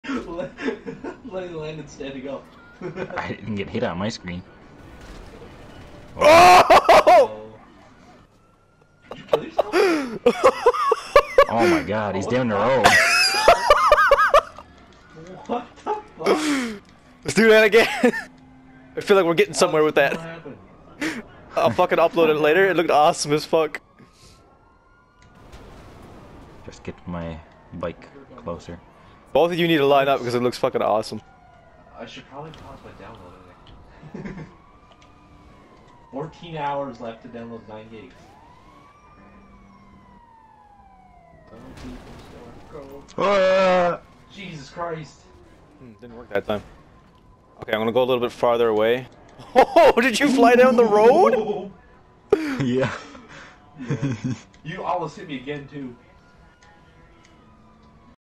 Let it land instead and go. I didn't get hit on my screen. Oh! Did you kill yourself? Oh my god, he's down the road. What the fuck? Let's do that again. I feel like we're getting somewhere with What that. happened? I'll fucking upload it later. It looked awesome as fuck. Just get my bike closer. Both of you need to line up because it looks fucking awesome. I should probably pause my downloading. 14 hours left to download 9 gigs. Jesus Christ. Didn't work that time. Okay, I'm gonna go a little bit farther away. Oh, did you fly down the road? Yeah. Yeah. You almost hit me again too.